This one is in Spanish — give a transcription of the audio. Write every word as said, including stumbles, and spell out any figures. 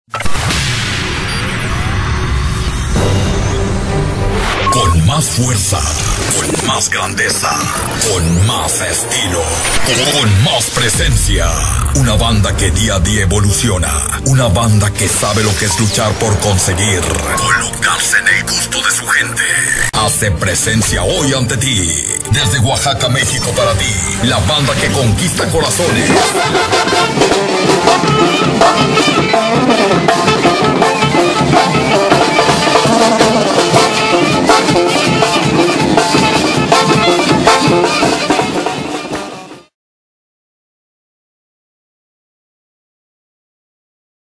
Con más fuerza, con más grandeza, con más estilo, con más presencia. Una banda que día a día evoluciona. Una banda que sabe lo que es luchar por conseguir colocarse en el gusto de su gente. Hace presencia hoy ante ti. Desde Oaxaca, México para ti. La banda que conquista corazones.